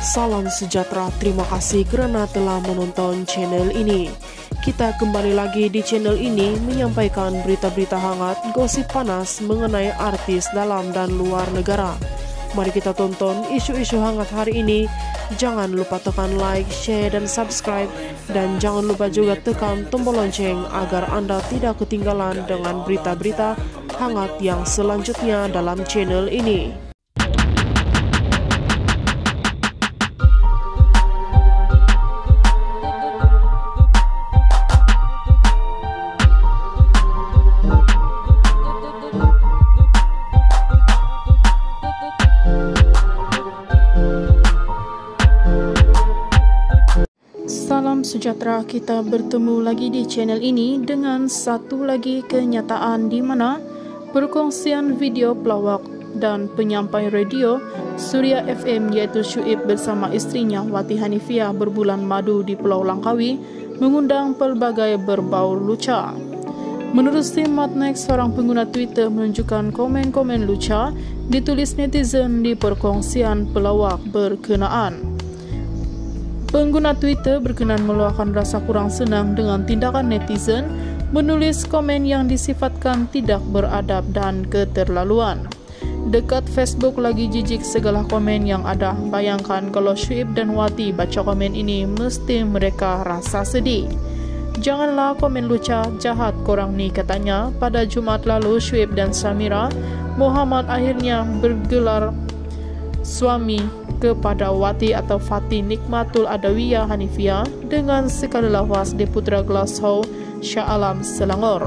Salam sejahtera, terima kasih kerana telah menonton channel ini. Kita kembali lagi di channel ini menyampaikan berita-berita hangat, gosip panas mengenai artis dalam dan luar negara. Mari kita tonton isu-isu hangat hari ini. Jangan lupa tekan like, share dan subscribe. Dan jangan lupa juga tekan tombol lonceng agar Anda tidak ketinggalan dengan berita-berita hangat yang selanjutnya dalam channel ini. Salam sejahtera, kita bertemu lagi di channel ini dengan satu lagi kenyataan di mana perkongsian video pelawak dan penyampai radio Suria FM iaitu Syuib bersama istrinya Wati Hanifiyah berbulan madu di Pulau Langkawi mengundang pelbagai berbau luca. Menurut Matnek, seorang pengguna Twitter menunjukkan komen-komen luca ditulis netizen di perkongsian pelawak berkenaan. Pengguna Twitter berkenan meluahkan rasa kurang senang dengan tindakan netizen menulis komen yang disifatkan tidak beradab dan keterlaluan. Dekat Facebook lagi jijik segala komen yang ada. Bayangkan kalau Syuib dan Wati baca komen ini, mesti mereka rasa sedih. Janganlah komen luca, jahat korang ni, katanya. Pada Jumaat lalu, Syuib dan Samira Muhammad akhirnya bergelar suami kepada Wati atau Fati Nikmatul Adawiyah Hanifiyah dengan sekali lawas di Putra Glasgow, Shah Alam, Selangor.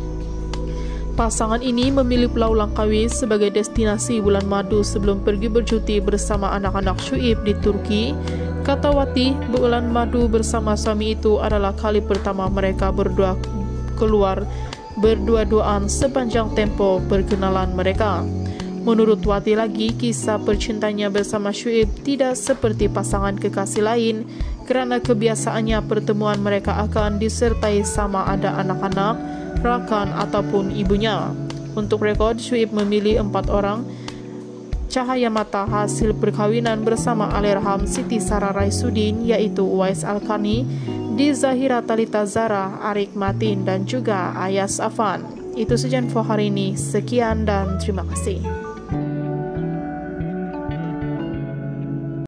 Pasangan ini memilih Pulau Langkawi sebagai destinasi bulan madu sebelum pergi bercuti bersama anak-anak Syuib di Turki. Kata Wati, bulan madu bersama suami itu adalah kali pertama mereka berdua keluar berdua-duaan sepanjang tempo perkenalan mereka. Menurut Wati lagi, kisah percintanya bersama Syuib tidak seperti pasangan kekasih lain kerana kebiasaannya pertemuan mereka akan disertai sama ada anak-anak, rakan ataupun ibunya. Untuk rekod, Syuib memilih 4 orang cahaya mata hasil perkahwinan bersama Alerham Siti Sarah Raisudin iaitu Uwais Al-Kani, Di Zahira Talita Zara, Arik Matin dan juga Ayas Afan. Itu saja info hari ini. Sekian dan terima kasih.